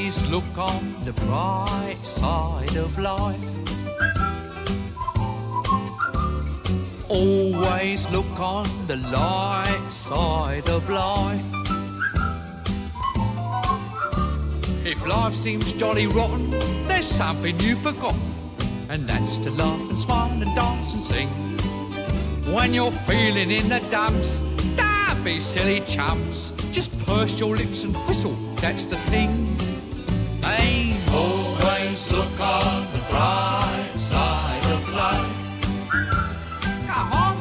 Always look on the bright side of life. Always look on the light side of life. If life seems jolly rotten, there's something you've forgotten, and that's to laugh and smile and dance and sing. When you're feeling in the dumps, don't be silly chumps. Just purse your lips and whistle, that's the thing. Hey, always look on the bright side of life. Come on.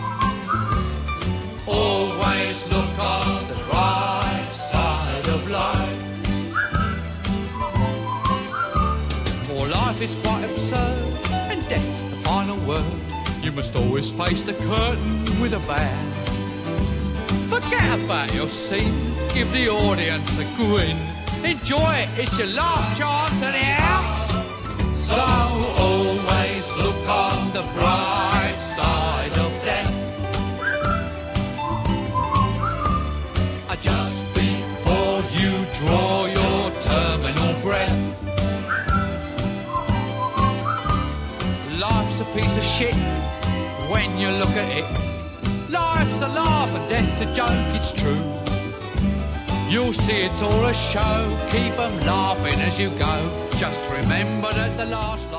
Always look on the bright side of life. For life is quite absurd, and death's the final word. You must always face the curtain with a bow. Forget about your scene, give the audience a grin. Enjoy it, it's your last chance anyhow. So always look on the bright side of death. Just before you draw your terminal breath. Life's a piece of shit when you look at it. Life's a laugh and death's a joke, it's true. You'll see it's all a show, keep 'em laughing as you go. Just remember that the last